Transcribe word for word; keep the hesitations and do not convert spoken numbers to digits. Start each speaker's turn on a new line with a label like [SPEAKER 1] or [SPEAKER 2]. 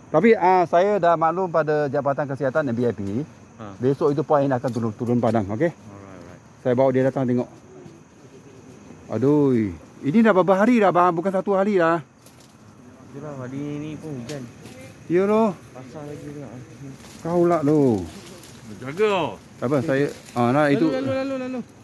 [SPEAKER 1] Tapi uh, saya dah maklum pada Jabatan Kesihatan dan B I P. Ha. Besok itu poin akan turun turun padang, okey? Alright. Saya bawa dia datang tengok. Aduh, ini dah beberapa hari dah bang, bukan satu hari dah.
[SPEAKER 2] Yalah, hari ni pun hujan.
[SPEAKER 1] Ya loh.
[SPEAKER 2] Pasang lagi juga.
[SPEAKER 1] Kau lah loh.
[SPEAKER 2] Jaga.
[SPEAKER 1] Apa saya ah nah itu
[SPEAKER 2] lalu lalu lalu lalu.